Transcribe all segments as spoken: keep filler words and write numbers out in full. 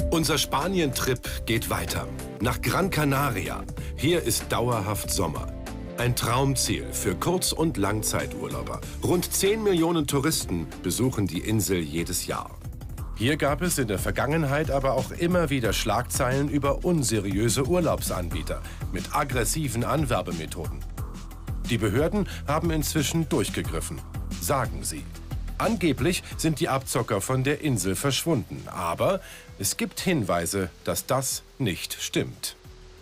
Unser Spanien-Trip geht weiter. Nach Gran Canaria. Hier ist dauerhaft Sommer. Ein Traumziel für Kurz- und Langzeiturlauber. Rund zehn Millionen Touristen besuchen die Insel jedes Jahr. Hier gab es in der Vergangenheit aber auch immer wieder Schlagzeilen über unseriöse Urlaubsanbieter mit aggressiven Anwerbemethoden. Die Behörden haben inzwischen durchgegriffen, sagen sie. Angeblich sind die Abzocker von der Insel verschwunden, aber es gibt Hinweise, dass das nicht stimmt.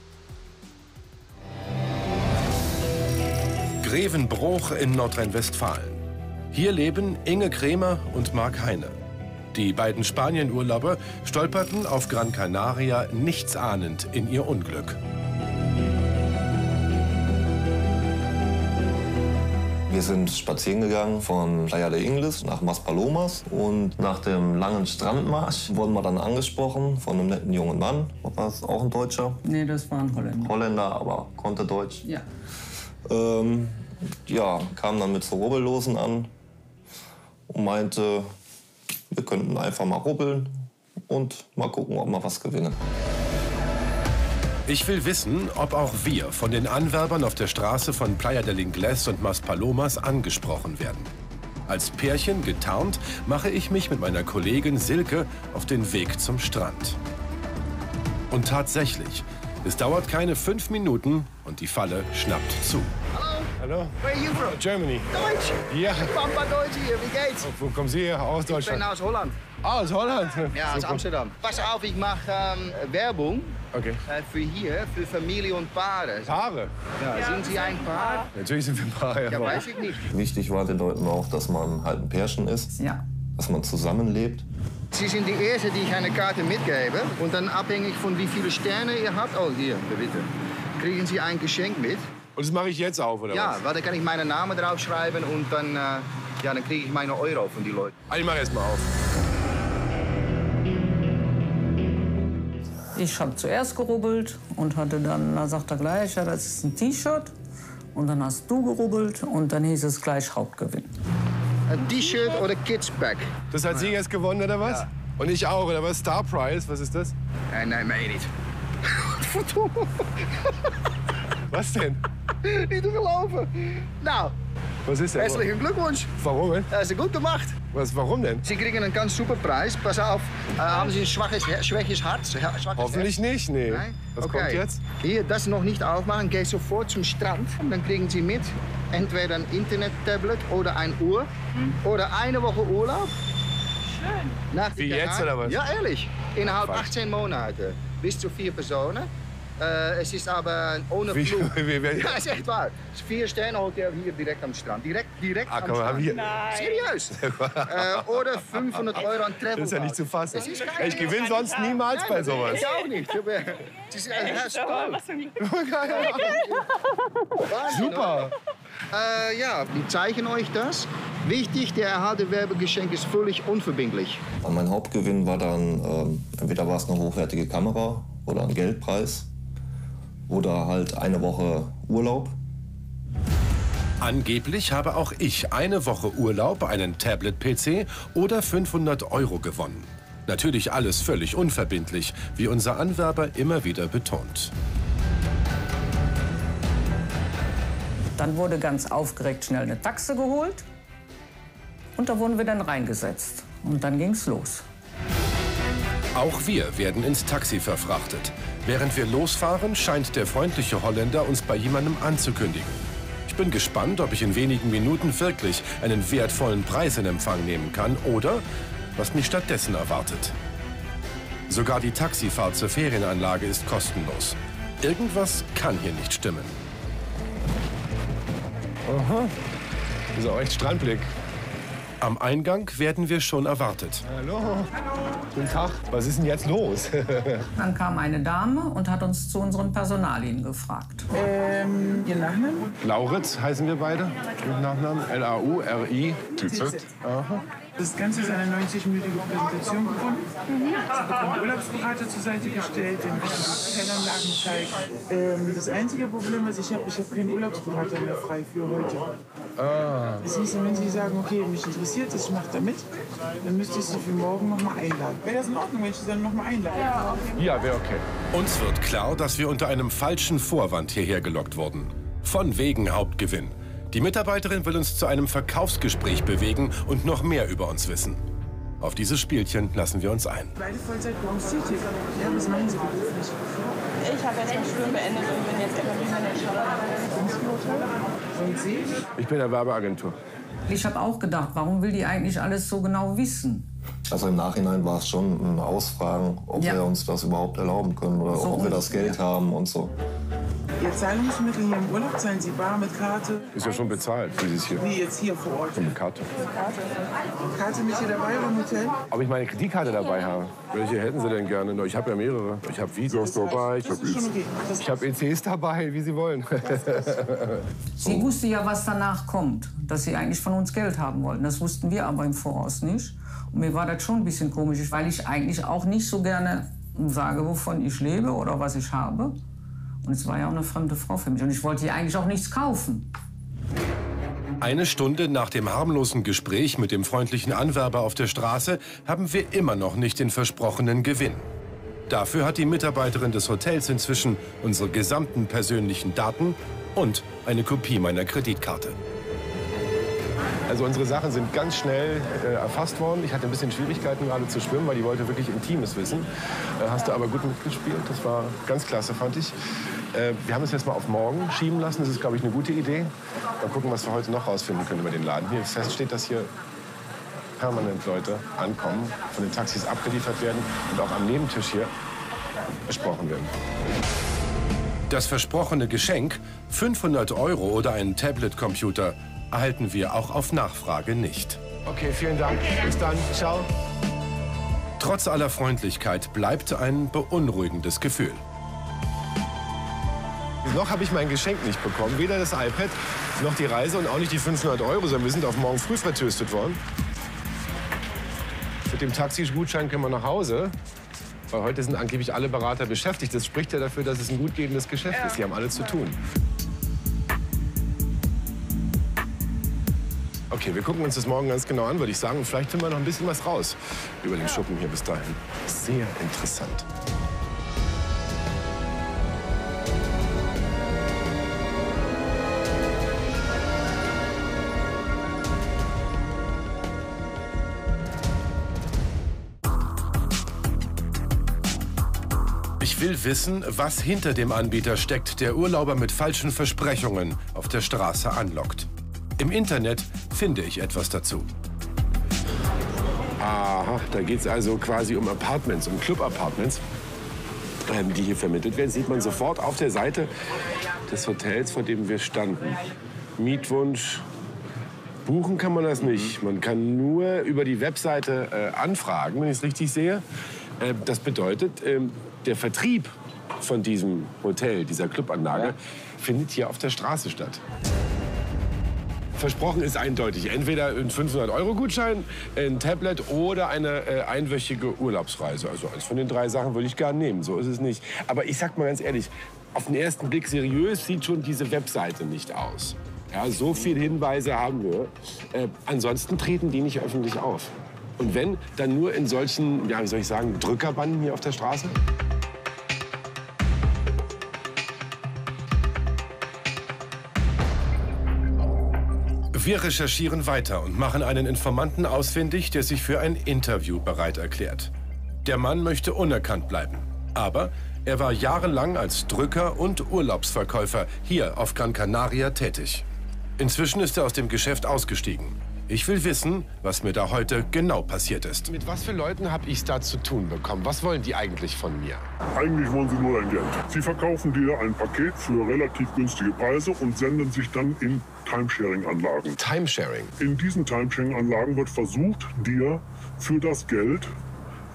Grevenbroich in Nordrhein-Westfalen. Hier leben Inge Kremer und Marc Heine. Die beiden Spanienurlauber stolperten auf Gran Canaria nichtsahnend in ihr Unglück. Wir sind spazieren gegangen von Playa de Ingles nach Maspalomas und nach dem langen Strandmarsch wurden wir dann angesprochen von einem netten jungen Mann. War das auch ein Deutscher? Nee, das war ein Holländer. Holländer, aber konnte Deutsch. Ja. Ähm, ja, kam dann mit so Rubbellosen an und meinte, wir könnten einfach mal rubbeln und mal gucken, ob wir was gewinnen. Ich will wissen, ob auch wir von den Anwerbern auf der Straße von Playa del Ingles und Maspalomas angesprochen werden. Als Pärchen getarnt mache ich mich mit meiner Kollegin Silke auf den Weg zum Strand. Und tatsächlich, es dauert keine fünf Minuten und die Falle schnappt zu. Hallo. Where are you from? Germany. Deutsch? Ja. Pampa Deutsch hier, wie geht's? Wo kommen Sie her? Aus Ich bin Deutschland? aus Holland. Ah, aus Holland. Ja, aus Super. Amsterdam. Pass auf, ich mache ähm, Werbung Okay. äh, für hier, für Familie und Paare. Paare? Ja, sind Sie ein Paar? Natürlich sind wir Paare. Ja, weiß ich nicht. Wichtig war den Leuten auch, dass man halt ein Pärchen ist, Ja. dass man zusammenlebt. Sie sind die Erste, die ich eine Karte mitgebe. Und dann abhängig von wie viele Sterne ihr habt, oh hier, bitte, kriegen Sie ein Geschenk mit. Und das mache ich jetzt auf, oder Ja, was? weil dann kann ich meinen Namen draufschreiben und dann, äh, ja, dann kriege ich meine Euro von den Leuten. Ah, ich mache erst mal auf. Ich habe zuerst gerubbelt und hatte dann, da sagt er gleich, ja, das ist ein T-Shirt. Und dann hast du gerubbelt und dann hieß es gleich Hauptgewinn. Ein T-Shirt oder Kids Bag? Das hat sie jetzt gewonnen, oder was? Ja. Und ich auch, oder was? Star Prize, was ist das? Äh, nein, meine nicht. Was denn? Niet te geloven. Nou, Was ist denn? herzlichen Glückwunsch. Warum denn? Dat is goed gemacht. Was, warum denn? Sie kriegen einen ganz super Preis. Pass auf, äh, haben Sie ein schwaches, schwäches Herz? Schwaches Hoffentlich nicht, nee. Nein? Was Okay. kommt jetzt? Hier, das noch nicht aufmachen, geh sofort zum Strand. Dann kriegen Sie mit entweder ein Internet-Tablet oder ein Uhr. Oder eine Woche Urlaub. Schön. Nach Wie jetzt, oder was? Ja, ehrlich. Innerhalb Quatsch. achtzehn Monate. Bis zu vier Personen. Äh, es ist aber ohne Wie- Flug. wie- wie- Ja, ist echt wahr. Es ist vier Sterne Hotel hier direkt am Strand. Direkt, direkt Ah, am komm mal, Strand. wir- Seriös. äh, oder fünfhundert Euro an Travel. Das ist ja nicht zu fassen. Das ist kein- Ich gewinne sonst niemals bei sowas. Ich auch nicht. Ich habe- Es ist ein Herz Super. Äh, ja, die zeigen euch das. Wichtig, der erhalte Werbegeschenk ist völlig unverbindlich. Und mein Hauptgewinn war dann, ähm, entweder war es eine hochwertige Kamera oder ein Geldpreis oder halt eine Woche Urlaub. Angeblich habe auch ich eine Woche Urlaub, einen Tablet-P C oder fünfhundert Euro gewonnen. Natürlich alles völlig unverbindlich, wie unser Anwerber immer wieder betont. Dann wurde ganz aufgeregt schnell eine Taxe geholt. Und da wurden wir dann reingesetzt. Und dann ging's los. Auch wir werden ins Taxi verfrachtet. Während wir losfahren, scheint der freundliche Holländer uns bei jemandem anzukündigen. Ich bin gespannt, ob ich in wenigen Minuten wirklich einen wertvollen Preis in Empfang nehmen kann oder was mich stattdessen erwartet. Sogar die Taxifahrt zur Ferienanlage ist kostenlos. Irgendwas kann hier nicht stimmen. Aha. Das ist auch echt Strandblick. Am Eingang werden wir schon erwartet. Hallo. Guten Tag. Was ist denn jetzt los? Dann kam eine Dame und hat uns zu unseren Personalien gefragt. Ähm, Ihr Nachname? Lauritz heißen wir beide. Mit Nachnamen. L A U R I. Aha. Das Ganze ist eine neunzig-minütige Präsentation gefunden. Mhm. Es wird ein Urlaubsberater zur Seite gestellt, der mir Hotelanlagen zeigt. Ähm, das einzige Problem ist, ich habe ich hab keinen Urlaubsberater mehr frei für heute. Ah. Das heißt, wenn Sie sagen, okay, mich interessiert das, ich mache da mit, dann müsste ich Sie für morgen noch mal einladen. Wäre das in Ordnung, wenn ich Sie dann noch mal einlade? Ja, ja wäre okay. Uns wird klar, dass wir unter einem falschen Vorwand hierher gelockt wurden. Von wegen Hauptgewinn. Die Mitarbeiterin will uns zu einem Verkaufsgespräch bewegen und noch mehr über uns wissen. Auf dieses Spielchen lassen wir uns ein. Beide Vollzeit bei uns tätig. Ja, was machen Sie beruflich? Ich habe jetzt mein Studium beendet und bin jetzt F und B-Manager. Und Sie? Ich bin in der Werbeagentur. Ich habe auch gedacht, warum will die eigentlich alles so genau wissen? Also im Nachhinein war es schon ein Ausfragen, ob Ja. wir uns das überhaupt erlauben können oder So ob wir das Geld ja. haben und so. Ihr Zahlungsmittel hier im Urlaub, zahlen Sie bar mit Karte? Ist ja schon bezahlt, dieses hier. Wie jetzt hier vor Ort? Eine Karte. Karte mit hier dabei oder im Hotel? Ob ich meine Kreditkarte dabei habe? Welche hätten Sie denn gerne? Ich habe ja mehrere. Ich habe Visas dabei, ich Das habe ist schon okay. Das ich hab E Cs dabei, wie Sie wollen. Sie wusste ja, was danach kommt, dass sie eigentlich von uns Geld haben wollten. Das wussten wir aber im Voraus nicht. Und mir war das schon ein bisschen komisch, weil ich eigentlich auch nicht so gerne sage, wovon ich lebe oder was ich habe. Und es war ja auch eine fremde Frau für mich. Und ich wollte ihr eigentlich auch nichts kaufen. Eine Stunde nach dem harmlosen Gespräch mit dem freundlichen Anwerber auf der Straße haben wir immer noch nicht den versprochenen Gewinn. Dafür hat die Mitarbeiterin des Hotels inzwischen unsere gesamten persönlichen Daten und eine Kopie meiner Kreditkarte. Also unsere Sachen sind ganz schnell äh, erfasst worden. Ich hatte ein bisschen Schwierigkeiten gerade zu schwimmen, weil die wollte wirklich Intimes wissen. Äh, hast du aber gut mitgespielt. Das war ganz klasse, fand ich. Äh, wir haben es jetzt mal auf morgen schieben lassen. Das ist, glaube ich, eine gute Idee. Mal gucken, was wir heute noch rausfinden können über den Laden. Hier fest steht, dass hier permanent Leute ankommen, von den Taxis abgeliefert werden und auch am Nebentisch hier besprochen werden. Das versprochene Geschenk, fünfhundert Euro oder ein Tablet-Computer, erhalten wir auch auf Nachfrage nicht. Okay, vielen Dank. Bis dann. Ciao. Trotz aller Freundlichkeit bleibt ein beunruhigendes Gefühl. Noch habe ich mein Geschenk nicht bekommen. Weder das iPad, noch die Reise und auch nicht die fünfhundert Euro, sondern wir sind auf morgen früh vertröstet worden. Mit dem Taxigutschein können wir nach Hause. Weil heute sind angeblich alle Berater beschäftigt. Das spricht ja dafür, dass es ein gut gehendes Geschäft ist. Sie haben alle zu tun. Okay, wir gucken uns das morgen ganz genau an, würde ich sagen. Und vielleicht finden wir noch ein bisschen was raus über den Schuppen hier bis dahin. Sehr interessant. Ich will wissen, was hinter dem Anbieter steckt, der Urlauber mit falschen Versprechungen auf der Straße anlockt. Im Internet finde ich etwas dazu. Aha, da geht es also quasi um Apartments, um Club-Apartments, ähm, die hier vermittelt werden. Sieht man sofort auf der Seite des Hotels, vor dem wir standen. Mietwunsch. Buchen kann man das nicht. Man kann nur über die Webseite äh, anfragen, wenn ich es richtig sehe. Äh, das bedeutet, äh, der Vertrieb von diesem Hotel, dieser Clubanlage, ja, findet hier auf der Straße statt. Versprochen ist eindeutig. Entweder ein fünfhundert Euro Gutschein, ein Tablet oder eine äh, einwöchige Urlaubsreise. Also eins von den drei Sachen würde ich gerne nehmen. So ist es nicht. Aber ich sag mal ganz ehrlich, auf den ersten Blick seriös sieht schon diese Webseite nicht aus. Ja, so viele Hinweise haben wir. Äh, ansonsten treten die nicht öffentlich auf. Und wenn, dann nur in solchen, ja, wie soll ich sagen, Drückerbanden hier auf der Straße. Wir recherchieren weiter und machen einen Informanten ausfindig, der sich für ein Interview bereit erklärt. Der Mann möchte unerkannt bleiben. Aber er war jahrelang als Drücker und Urlaubsverkäufer hier auf Gran Canaria tätig. Inzwischen ist er aus dem Geschäft ausgestiegen. Ich will wissen, was mir da heute genau passiert ist. Mit was für Leuten habe ich es da zu tun bekommen? Was wollen die eigentlich von mir? Eigentlich wollen sie nur dein Geld. Sie verkaufen dir ein Paket für relativ günstige Preise und senden sich dann in Timesharing-Anlagen. Timesharing? In diesen Timesharing-Anlagen wird versucht, dir für das Geld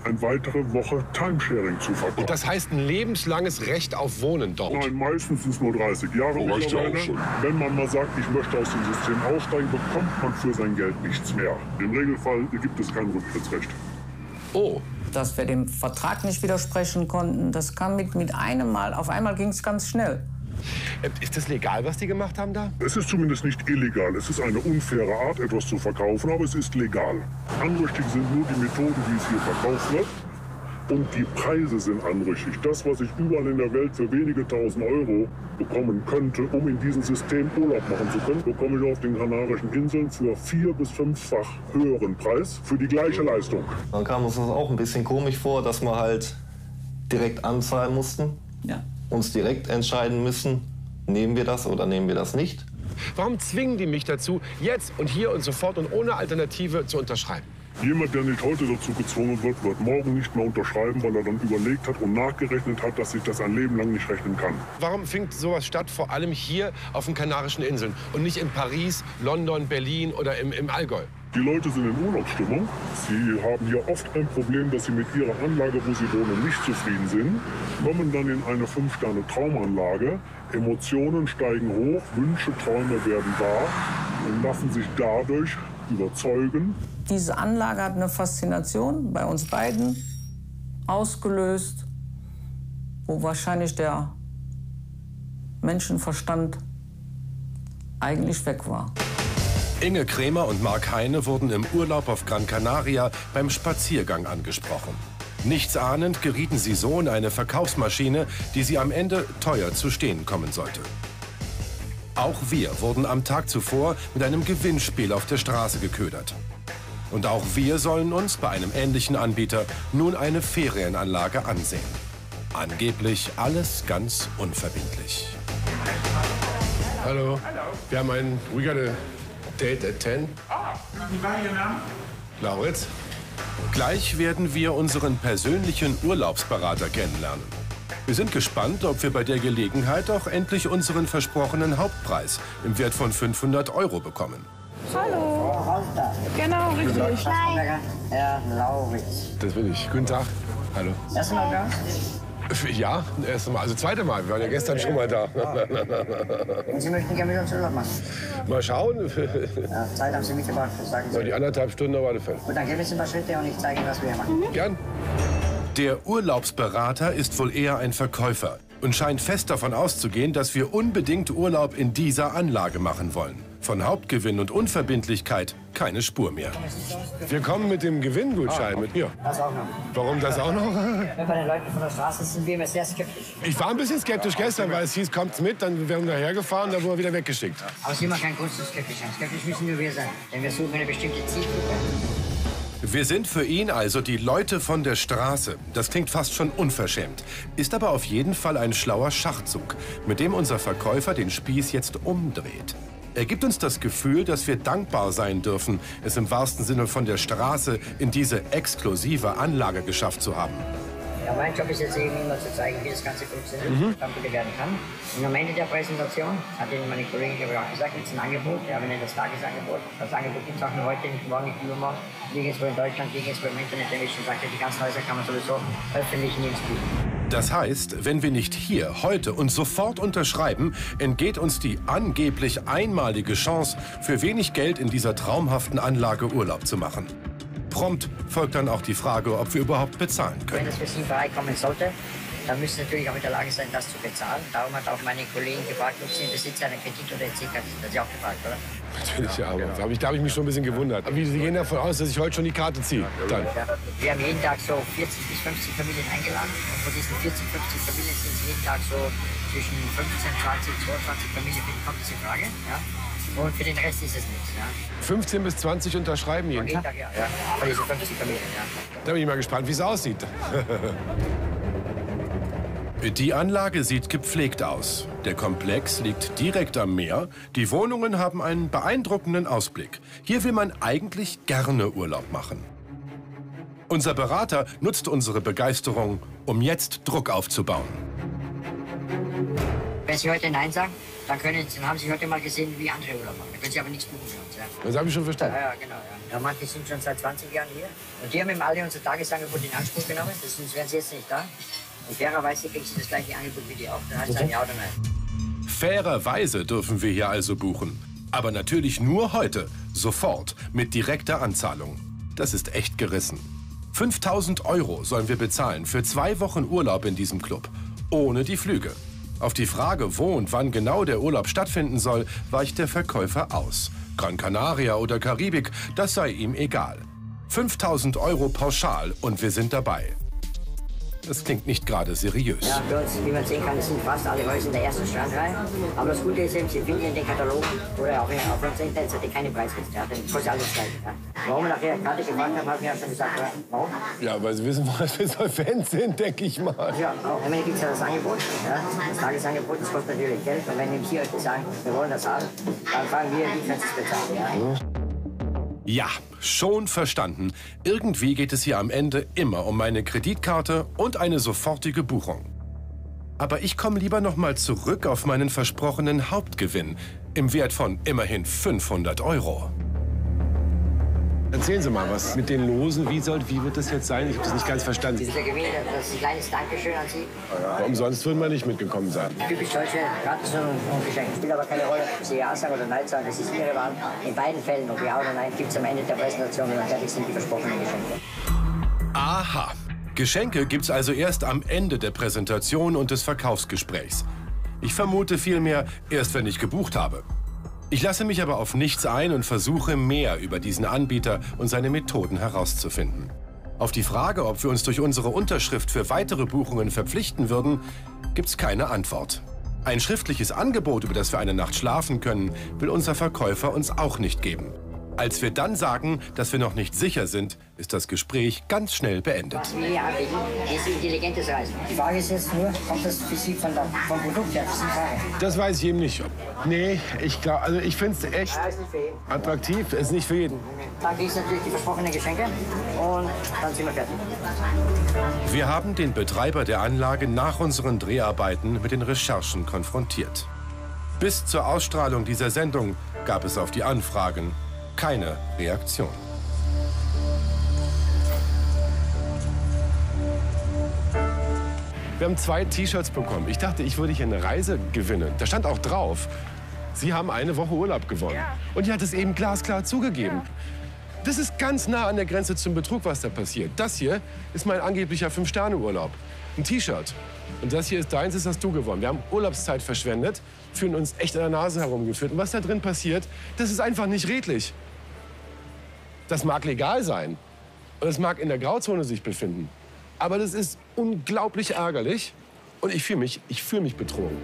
eine weitere Woche Timesharing zu verkaufen. Und das heißt ein lebenslanges Recht auf Wohnen dort? Nein, meistens sind es nur dreißig Jahre. Oh, reicht ja auch schon. Wenn man mal sagt, ich möchte aus dem System aussteigen, bekommt man für sein Geld nichts mehr. Im Regelfall gibt es kein Rücktrittsrecht. Oh. Dass wir dem Vertrag nicht widersprechen konnten, das kam mit, mit einem Mal, auf einmal ging es ganz schnell. Ist das legal, was die gemacht haben da? Es ist zumindest nicht illegal. Es ist eine unfaire Art, etwas zu verkaufen, aber es ist legal. Anrüchtig sind nur die Methoden, wie es hier verkauft wird. Und die Preise sind anrüchig. Das, was ich überall in der Welt für wenige tausend Euro bekommen könnte, um in diesem System Urlaub machen zu können, bekomme ich auf den Kanarischen Inseln für vier- bis fünffach höheren Preis für die gleiche Leistung. Dann kam uns das auch ein bisschen komisch vor, dass wir halt direkt anzahlen mussten, ja. uns direkt entscheiden müssen, nehmen wir das oder nehmen wir das nicht. Warum zwingen die mich dazu, jetzt und hier und sofort und ohne Alternative zu unterschreiben? Jemand, der nicht heute dazu gezwungen wird, wird morgen nicht mehr unterschreiben, weil er dann überlegt hat und nachgerechnet hat, dass sich das ein Leben lang nicht rechnen kann. Warum findet sowas statt, vor allem hier auf den Kanarischen Inseln und nicht in Paris, London, Berlin oder im, im Allgäu? Die Leute sind in Urlaubsstimmung. Sie haben hier oft ein Problem, dass sie mit ihrer Anlage, wo sie wohnen, nicht zufrieden sind. Kommen dann in eine fünf-Sterne-Traumanlage. Emotionen steigen hoch, Wünsche, Träume werden wahr und lassen sich dadurch überzeugen. Diese Anlage hat eine Faszination bei uns beiden ausgelöst, wo wahrscheinlich der Menschenverstand eigentlich weg war. Inge Krämer und Mark Heine wurden im Urlaub auf Gran Canaria beim Spaziergang angesprochen. Nichtsahnend gerieten sie so in eine Verkaufsmaschine, die sie am Ende teuer zu stehen kommen sollte. Auch wir wurden am Tag zuvor mit einem Gewinnspiel auf der Straße geködert. Und auch wir sollen uns bei einem ähnlichen Anbieter nun eine Ferienanlage ansehen. Angeblich alles ganz unverbindlich. Hallo. Wir haben ein We got a date at ten. Ah, wie war Ihr Name? Lauritz. Gleich werden wir unseren persönlichen Urlaubsberater kennenlernen. Wir sind gespannt, ob wir bei der Gelegenheit auch endlich unseren versprochenen Hauptpreis im Wert von fünfhundert Euro bekommen. Hallo. Genau, richtig. Herr Lauritz. Das bin ich. Guten Tag. Hallo. Erste Mal da? Ja, erste Mal. Also zweite Mal. Wir waren ja gestern schon mal da. Und Sie möchten gerne mit uns Urlaub machen? Mal schauen. Ja, Zeit haben Sie mitgebracht, sagen Sie. Ja, die anderthalb Stunden auf alle Fälle. Gut, dann geben Sie ein paar Schritte und ich zeige Ihnen, was wir hier machen. Mhm. Gern. Der Urlaubsberater ist wohl eher ein Verkäufer und scheint fest davon auszugehen, dass wir unbedingt Urlaub in dieser Anlage machen wollen. Von Hauptgewinn und Unverbindlichkeit keine Spur mehr. Wir kommen mit dem Gewinngutschein mit mir. Das auch noch. Warum das auch noch? Wenn bei den Leuten von der Straße sind wir immer sehr skeptisch. Ich war ein bisschen skeptisch gestern, weil es hieß, kommt's mit, dann werden wir dahergefahren, dann wurden wir wieder weggeschickt. Aber Sie machen keinen Grund zu skeptisch sein. Skeptisch müssen nur wir sein, denn wir suchen eine bestimmte Zielgruppe. Wir sind für ihn also die Leute von der Straße. Das klingt fast schon unverschämt, ist aber auf jeden Fall ein schlauer Schachzug, mit dem unser Verkäufer den Spieß jetzt umdreht. Er gibt uns das Gefühl, dass wir dankbar sein dürfen, es im wahrsten Sinne von der Straße in diese exklusive Anlage geschafft zu haben. Ja, mein Job ist jetzt eben immer zu zeigen, wie das Ganze funktioniert, mhm. wie werden kann. Und am Ende der Präsentation hat Ihnen meine Kollegin auch gesagt, jetzt ein Angebot, ja, wir nennen das Tagesangebot. Das Angebot gibt es auch nur heute, nicht morgen, nicht übermorgen. Liegen jetzt wohl in Deutschland, liegen jetzt wohl im Internet, der schon sagt, die ganzen Häuser kann man sowieso öffentlich nirgends bieten. Das heißt, wenn wir nicht hier, heute und sofort unterschreiben, entgeht uns die angeblich einmalige Chance, für wenig Geld in dieser traumhaften Anlage Urlaub zu machen. Prompt folgt dann auch die Frage, ob wir überhaupt bezahlen können. Wenn es für Sie in Frage kommen sollte, dann müssen Sie natürlich auch in der Lage sein, das zu bezahlen. Darum hat auch meine Kollegen gefragt, ob Sie im Besitz einer Kredit- oder E C-Karte sind. Das ist ja auch gefragt, oder? Natürlich, ja. Aber da habe ich, da hab ich mich schon ein bisschen gewundert. Aber Sie gehen davon aus, dass ich heute schon die Karte ziehe. Dann. Ja. Wir haben jeden Tag so vierzig bis fünfzig Familien eingeladen. Und von diesen vierzig, fünfzig Familien sind es jeden Tag so zwischen fünfzehn, zwanzig, zweiundzwanzig Familien. Kommt das in Frage? Ja. Und für den Rest ist es nichts. Ja. fünfzehn bis zwanzig unterschreiben jeden Tag? Jeden Tag, ja. ja. Von diesen fünfzig Familien, ja. Da bin ich mal gespannt, wie es aussieht. Die Anlage sieht gepflegt aus. Der Komplex liegt direkt am Meer. Die Wohnungen haben einen beeindruckenden Ausblick. Hier will man eigentlich gerne Urlaub machen. Unser Berater nutzt unsere Begeisterung, um jetzt Druck aufzubauen. Wenn Sie heute Nein sagen, dann, können, dann haben Sie heute mal gesehen, wie andere Urlaub machen. Da können Sie aber nichts buchen für uns. Ja. Das habe ich schon verstanden. Ja, ja, genau. Ja. Ja, manche sind schon seit zwanzig Jahren hier. Und die haben eben alle unser Tagesangebot in Anspruch genommen. Sonst wären sie jetzt nicht da. Und fairerweise kriegen Sie das gleiche Angebot wie die auch. Dann heißt es ein Ja oder Nein. Fairerweise dürfen wir hier also buchen. Aber natürlich nur heute, sofort, mit direkter Anzahlung. Das ist echt gerissen. fünftausend Euro sollen wir bezahlen für zwei Wochen Urlaub in diesem Club. Ohne die Flüge. Auf die Frage, wo und wann genau der Urlaub stattfinden soll, weicht der Verkäufer aus. Gran Canaria oder Karibik, das sei ihm egal. fünftausend Euro pauschal und wir sind dabei. Das klingt nicht gerade seriös. Ja, für uns, wie man sehen kann, sind fast alle Häuser in der ersten Strandreihe. Aber das Gute ist eben, Sie finden in den Katalogen oder auch auf unserer Internetseite keine Preisliste. Ja, das kostet alles gleich. Ja. Warum wir nachher gerade gefragt haben, habe ich ja schon gesagt, warum? Ja, weil Sie wissen, was wir so Fans sind, denke ich mal. Ja, auch am Ende gibt es ja das Angebot. Ja. Das Tagesangebot, das kostet natürlich Geld. Und wenn eben Sie heute sagen, wir wollen das haben, dann fragen wir, wie können Sie es bezahlen. Ja. Ja, schon verstanden. Irgendwie geht es hier am Ende immer um meine Kreditkarte und eine sofortige Buchung. Aber ich komme lieber noch mal zurück auf meinen versprochenen Hauptgewinn im Wert von immerhin fünfhundert Euro. Erzählen Sie mal was mit den Losen. Wie, soll, wie wird das jetzt sein? Ich habe das nicht ganz verstanden. Dieser Gewinn, das ist ein kleines Dankeschön an Sie. Aber umsonst würden wir nicht mitgekommen sein. Typisch deutsche gratis und Geschenk. Spielt aber keine Rolle, ob Sie Ja sagen oder Nein sagen. Das ist Ihre Wahl. In beiden Fällen, ob Ja oder Nein, gibt es am Ende der Präsentation, wenn wir fertig sind, die versprochenen Geschenke. Aha. Geschenke gibt's also erst am Ende der Präsentation und des Verkaufsgesprächs. Ich vermute vielmehr erst, wenn ich gebucht habe. Ich lasse mich aber auf nichts ein und versuche mehr über diesen Anbieter und seine Methoden herauszufinden. Auf die Frage, ob wir uns durch unsere Unterschrift für weitere Buchungen verpflichten würden, gibt's keine Antwort. Ein schriftliches Angebot, über das wir eine Nacht schlafen können, will unser Verkäufer uns auch nicht geben. Als wir dann sagen, dass wir noch nicht sicher sind, ist das Gespräch ganz schnell beendet. Was wir hier anbieten, ist intelligentes Reisen. Die Frage ist jetzt nur, kommt das für Sie von der, vom Produkt her? Das ist die Frage. Das weiß ich eben nicht. Nee, ich glaube, also ich finde es echt Ja, ist nicht für jeden. attraktiv. Ist nicht für jeden. Dann kriegst du natürlich die versprochenen Geschenke und dann sind wir fertig. Wir haben den Betreiber der Anlage nach unseren Dreharbeiten mit den Recherchen konfrontiert. Bis zur Ausstrahlung dieser Sendung gab es auf die Anfragen keine Reaktion. Wir haben zwei T-Shirts bekommen. Ich dachte, ich würde hier eine Reise gewinnen. Da stand auch drauf, Sie haben eine Woche Urlaub gewonnen. Ja. Und die hat es eben glasklar zugegeben. Ja. Das ist ganz nah an der Grenze zum Betrug, was da passiert. Das hier ist mein angeblicher Fünf-Sterne-Urlaub. Ein T-Shirt. Und das hier ist deins, das hast du gewonnen. Wir haben Urlaubszeit verschwendet, fühlen uns echt an der Nase herumgeführt. Und was da drin passiert, das ist einfach nicht redlich. Das mag legal sein und es mag in der Grauzone sich befinden. Aber das ist unglaublich ärgerlich und ich fühle mich, ich fühle mich betrogen.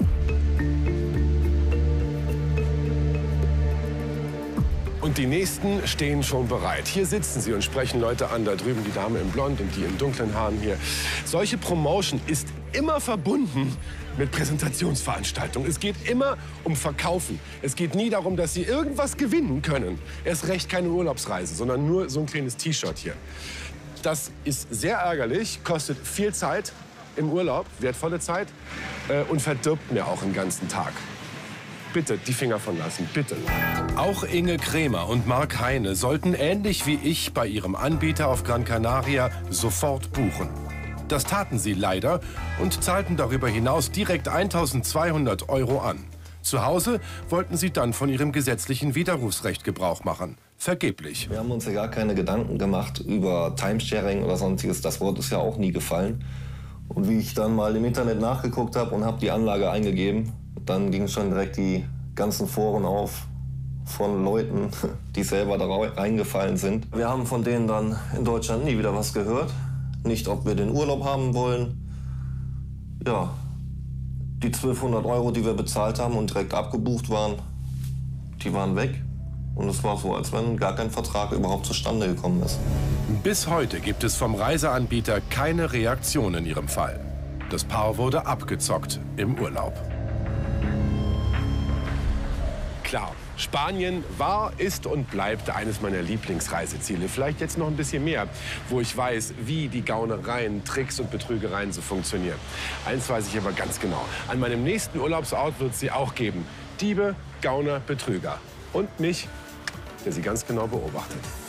Und die Nächsten stehen schon bereit. Hier sitzen sie und sprechen Leute an. Da drüben die Dame in Blond und die in dunklen Haaren hier. Solche Promotion ist immer verbunden mit Präsentationsveranstaltungen. Es geht immer um Verkaufen. Es geht nie darum, dass sie irgendwas gewinnen können. Erst recht keine Urlaubsreise, sondern nur so ein kleines T-Shirt hier. Das ist sehr ärgerlich, kostet viel Zeit im Urlaub, wertvolle Zeit äh, und verdirbt mir auch den ganzen Tag. Bitte die Finger von lassen, bitte. Auch Inge Krämer und Mark Heine sollten ähnlich wie ich bei ihrem Anbieter auf Gran Canaria sofort buchen. Das taten sie leider und zahlten darüber hinaus direkt eintausendzweihundert Euro an. Zu Hause wollten sie dann von ihrem gesetzlichen Widerrufsrecht Gebrauch machen. Vergeblich. Wir haben uns ja gar keine Gedanken gemacht über Timesharing oder sonstiges. Das Wort ist ja auch nie gefallen. Und wie ich dann mal im Internet nachgeguckt habe und habe die Anlage eingegeben, dann gingen schon direkt die ganzen Foren auf von Leuten, die selber da reingefallen sind. Wir haben von denen dann in Deutschland nie wieder was gehört. Nicht, ob wir den Urlaub haben wollen. Ja, die zwölfhundert Euro, die wir bezahlt haben und direkt abgebucht waren, die waren weg. Und es war so, als wenn gar kein Vertrag überhaupt zustande gekommen ist. Bis heute gibt es vom Reiseanbieter keine Reaktion in ihrem Fall. Das Paar wurde abgezockt im Urlaub. Klar, Spanien war, ist und bleibt eines meiner Lieblingsreiseziele. Vielleicht jetzt noch ein bisschen mehr, wo ich weiß, wie die Gaunereien, Tricks und Betrügereien so funktionieren. Eins weiß ich aber ganz genau. An meinem nächsten Urlaubsort wird es sie auch geben. Diebe, Gauner, Betrüger. Und mich, der sie ganz genau beobachtet.